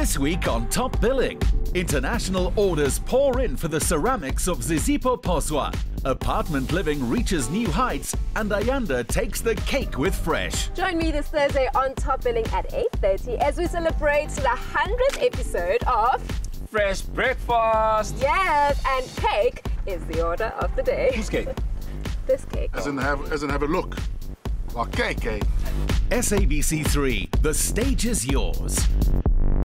This week on Top Billing, international orders pour in for the ceramics of Zizipho Poswa. Apartment living reaches new heights and Ayanda takes the cake with fresh. Join me this Thursday on Top Billing at 8:30 as we celebrate the 100th episode of Fresh Breakfast. Yes, and cake is the order of the day. Whose cake? This cake. As in have a look. Like cake, eh? SABC 3, the stage is yours.